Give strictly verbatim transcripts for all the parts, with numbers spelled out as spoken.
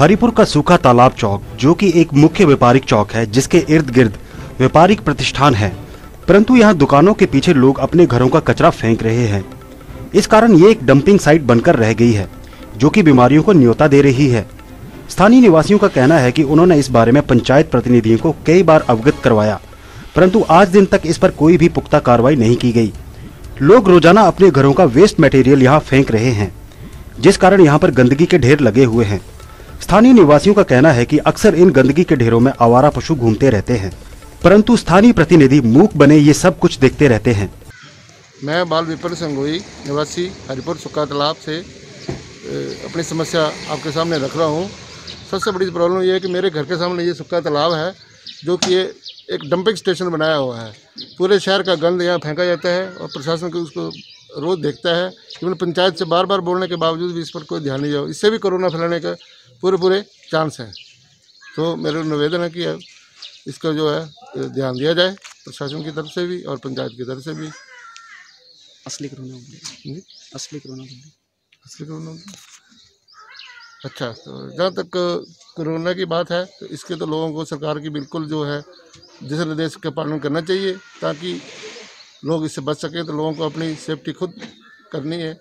हरिपुर का सूखा तालाब चौक, जो कि एक मुख्य व्यापारिक चौक है जिसके इर्द गिर्द व्यापारिक प्रतिष्ठान है, परंतु यहाँ दुकानों के पीछे लोग अपने घरों का कचरा फेंक रहे हैं। इस कारण ये एक डंपिंग साइट बनकर रह गई है, जो कि बीमारियों को न्योता दे रही है। स्थानीय निवासियों का कहना है कि उन्होंने इस बारे में पंचायत प्रतिनिधियों को कई बार अवगत करवाया, परंतु आज दिन तक इस पर कोई भी पुख्ता कार्रवाई नहीं की गई। लोग रोजाना अपने घरों का वेस्ट मटेरियल यहाँ फेंक रहे हैं, जिस कारण यहाँ पर गंदगी के ढेर लगे हुए हैं। स्थानीय निवासियों का कहना है कि अक्सर इन गंदगी के ढेरों में आवारा पशु घूमते रहते हैं, परंतु स्थानीय प्रतिनिधि मूक बने ये सब कुछ देखते रहते हैं। मैं बाल विपिन संगोई, निवासी हरिपुर सूखा तालाब से अपनी समस्या आपके सामने रख रहा हूँ। सबसे बड़ी प्रॉब्लम ये है कि मेरे घर के सामने ये सूखा तालाब है, जो कि ये एक डंपिंग स्टेशन बनाया हुआ है। पूरे शहर का गंद यहाँ फेंका जाता है और प्रशासन को उसको रोज़ देखता है। केवल पंचायत से बार बार बोलने के बावजूद भी इस पर कोई ध्यान नहीं जाओ, इससे भी कोरोना फैलाने का पूरे पूरे चांस हैं। तो मेरा निवेदन है कि इसका जो है ध्यान दिया जाए, प्रशासन की तरफ से भी और पंचायत की तरफ से भी। असली कोरोना असली कोरोना असली कोरोना अच्छा, तो जहाँ तक कोरोना की बात है तो इसके तो लोगों को सरकार की बिल्कुल जो है दिशा निर्देश का पालन करना चाहिए, ताकि लोग इससे बच सकें। तो लोगों को अपनी सेफ्टी खुद करनी है।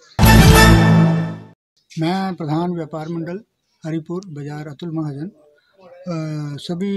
मैं प्रधान व्यापार मंडल हरिपुर बाजार अतुल महाजन सभी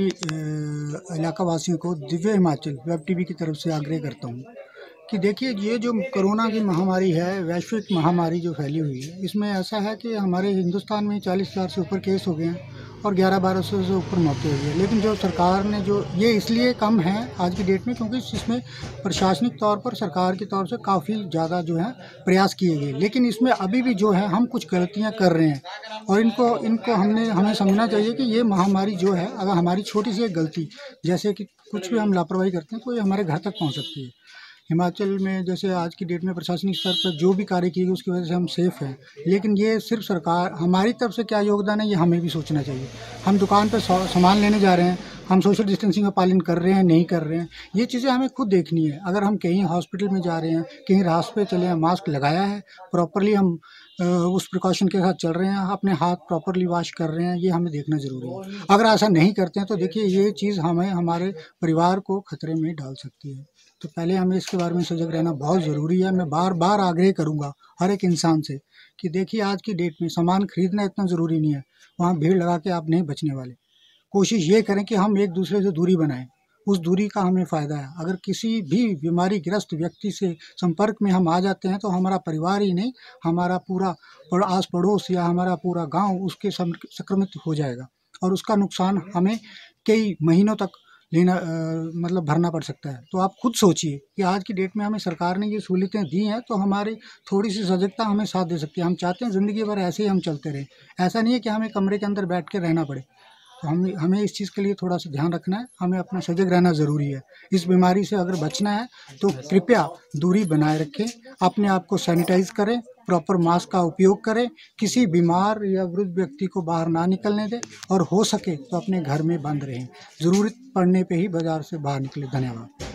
इलाका वासियों को दिव्य हिमाचल वेब टीवी की तरफ से आग्रह करता हूँ कि देखिए, ये जो कोरोना की महामारी है, वैश्विक महामारी जो फैली हुई है, इसमें ऐसा है कि हमारे हिंदुस्तान में चालीस हज़ार से ऊपर केस हो गए हैं और ग्यारह बारह सौ से ऊपर मौतें हुई है। लेकिन जो सरकार ने जो ये इसलिए कम है आज की डेट में, क्योंकि इसमें प्रशासनिक तौर पर सरकार की तौर से काफ़ी ज़्यादा जो है प्रयास किए गए। लेकिन इसमें अभी भी जो है हम कुछ गलतियाँ कर रहे हैं और इनको इनको हमने हमें समझना चाहिए कि ये महामारी जो है, अगर हमारी छोटी सी एक गलती, जैसे कि कुछ भी हम लापरवाही करते हैं, तो ये हमारे घर तक पहुँच सकती है। हिमाचल में जैसे आज की डेट में प्रशासनिक स्तर पर जो भी कार्य किए गए उसकी वजह से हम सेफ हैं, लेकिन ये सिर्फ सरकार, हमारी तरफ से क्या योगदान है ये हमें भी सोचना चाहिए। हम दुकान पर सामान लेने जा रहे हैं, हम सोशल डिस्टेंसिंग का पालन कर रहे हैं, नहीं कर रहे हैं, ये चीज़ें हमें खुद देखनी है। अगर हम कहीं हॉस्पिटल में जा रहे हैं, कहीं रास्ते पे चले हैं, मास्क लगाया है, प्रॉपरली हम उस प्रिकॉशन के साथ चल रहे हैं, अपने हाथ प्रॉपरली वॉश कर रहे हैं, ये हमें देखना ज़रूरी है। अगर ऐसा नहीं करते हैं तो देखिए ये चीज़ हमें हमारे परिवार को खतरे में डाल सकती है। तो पहले हमें इसके बारे में सजग रहना बहुत ज़रूरी है। मैं बार बार आग्रह करूँगा हर एक इंसान से कि देखिए, आज की डेट में सामान खरीदना इतना ज़रूरी नहीं है, वहाँ भीड़ लगा के आप नहीं बचने वाले। कोशिश ये करें कि हम एक दूसरे से दूरी बनाएं, उस दूरी का हमें फ़ायदा है। अगर किसी भी बीमारी ग्रस्त व्यक्ति से संपर्क में हम आ जाते हैं तो हमारा परिवार ही नहीं, हमारा पूरा आस पड़ोस या हमारा पूरा गांव उसके संक्रमित हो जाएगा और उसका नुकसान हमें कई महीनों तक लेना आ, मतलब भरना पड़ सकता है। तो आप खुद सोचिए कि आज की डेट में हमें सरकार ने ये सहूलियतें दी हैं, तो हमारी थोड़ी सी सजगता हमें साथ दे सकती है। हम चाहते हैं ज़िंदगी भर ऐसे ही हम चलते रहें, ऐसा नहीं है कि हमें कमरे के अंदर बैठ के रहना पड़े। तो हमें हमें इस चीज़ के लिए थोड़ा सा ध्यान रखना है, हमें अपना सजग रहना ज़रूरी है। इस बीमारी से अगर बचना है तो कृपया दूरी बनाए रखें, अपने आप को सैनिटाइज करें, प्रॉपर मास्क का उपयोग करें, किसी बीमार या वृद्ध व्यक्ति को बाहर ना निकलने दें और हो सके तो अपने घर में बंद रहें, ज़रूरत पड़ने पे ही बाज़ार से बाहर निकलें। धन्यवाद।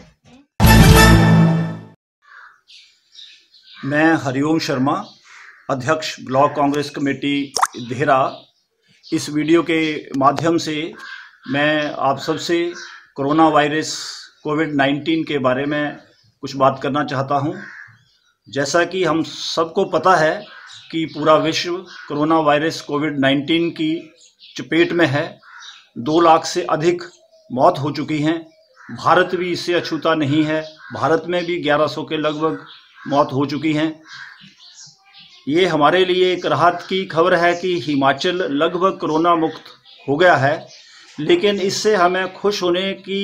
मैं हरिओम शर्मा, अध्यक्ष ब्लॉक कांग्रेस कमेटी देहरा। इस वीडियो के माध्यम से मैं आप सबसे कोरोना वायरस कोविड नाइन्टीन के बारे में कुछ बात करना चाहता हूं। जैसा कि हम सबको पता है कि पूरा विश्व कोरोना वायरस कोविड नाइन्टीन की चपेट में है। दो लाख से अधिक मौत हो चुकी हैं। भारत भी इससे अछूता नहीं है, भारत में भी ग्यारह सौ के लगभग मौत हो चुकी हैं। ये हमारे लिए एक राहत की खबर है कि हिमाचल लगभग कोरोना मुक्त हो गया है, लेकिन इससे हमें खुश होने की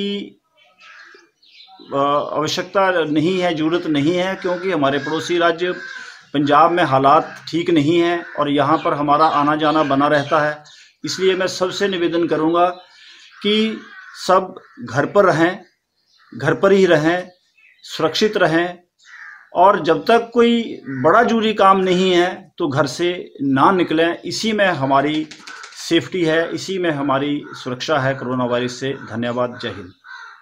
आवश्यकता नहीं है, ज़रूरत नहीं है, क्योंकि हमारे पड़ोसी राज्य पंजाब में हालात ठीक नहीं हैं और यहाँ पर हमारा आना जाना बना रहता है। इसलिए मैं सबसे निवेदन करूँगा कि सब घर पर रहें, घर पर ही रहें, सुरक्षित रहें और जब तक कोई बड़ा जरूरी काम नहीं है तो घर से ना निकलें। इसी में हमारी सेफ्टी है, इसी में हमारी सुरक्षा है कोरोना वायरस से। धन्यवाद। जय हिंद।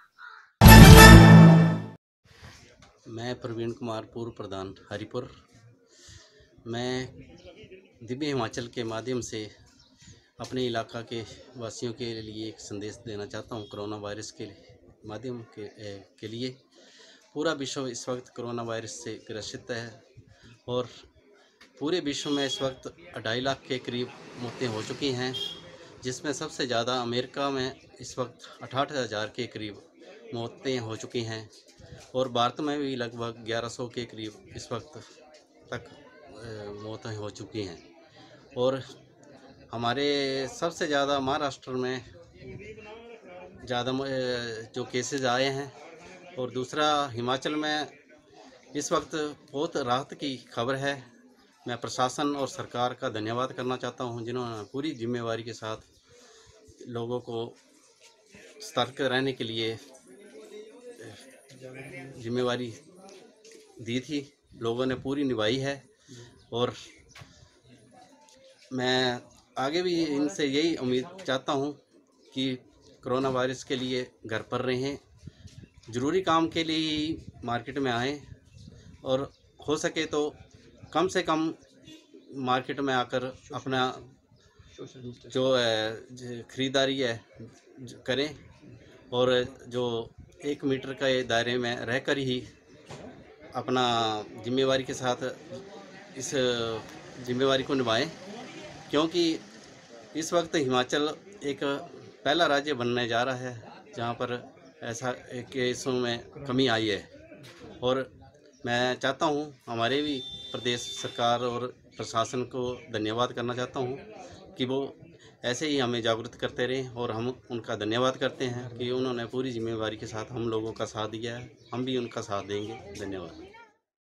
मैं प्रवीण कुमार, पूर्व प्रधान हरिपुर। मैं दिव्य हिमाचल के माध्यम से अपने इलाका के वासियों के लिए एक संदेश देना चाहता हूँ। कोरोना वायरस के माध्यम के के लिए पूरा विश्व इस वक्त कोरोना वायरस से ग्रसित है और पूरे विश्व में इस वक्त ढाई लाख के करीब मौतें हो चुकी हैं, जिसमें सबसे ज़्यादा अमेरिका में इस वक्त अठारह हज़ार के करीब मौतें हो चुकी हैं और भारत में भी लगभग ग्यारह सौ के करीब इस वक्त तक मौतें हो चुकी हैं। और हमारे सबसे ज़्यादा महाराष्ट्र में ज़्यादा जो केसेस आए हैं और दूसरा हिमाचल में इस वक्त बहुत राहत की खबर है। मैं प्रशासन और सरकार का धन्यवाद करना चाहता हूं, जिन्होंने पूरी जिम्मेवारी के साथ लोगों को सतर्क रहने के लिए जिम्मेवारी दी थी। लोगों ने पूरी निभाई है और मैं आगे भी इनसे यही उम्मीद चाहता हूं कि कोरोना वायरस के लिए घर पर रहें, ज़रूरी काम के लिए ही मार्केट में आएँ और हो सके तो कम से कम मार्केट में आकर अपना जो ख़रीदारी है करें और जो एक मीटर के दायरे में रहकर ही अपना जिम्मेवारी के साथ इस जिम्मेवारी को निभाएं, क्योंकि इस वक्त हिमाचल एक पहला राज्य बनने जा रहा है जहां पर ऐसा केसों में कमी आई है। और मैं चाहता हूं हमारे भी प्रदेश सरकार और प्रशासन को धन्यवाद करना चाहता हूं कि वो ऐसे ही हमें जागरूक करते रहें और हम उनका धन्यवाद करते हैं कि उन्होंने पूरी जिम्मेवारी के साथ हम लोगों का साथ दिया है। हम भी उनका साथ देंगे। धन्यवाद।